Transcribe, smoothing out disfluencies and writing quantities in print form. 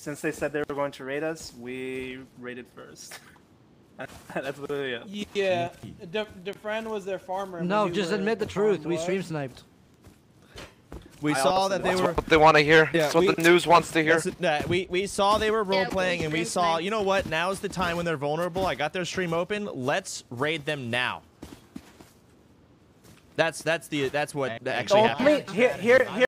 since they said they were going to raid us, we raided first. That's literally it. Yeah, DeFran was their farmer. No, just admit the truth. We stream sniped. We saw that they were. That's what they want to hear. Yeah, that's what the news wants to hear. We saw they were role playing, and we saw. sniped. You know what? Now's the time when they're vulnerable. I got their stream open. Let's raid them now. That's what actually happened. Here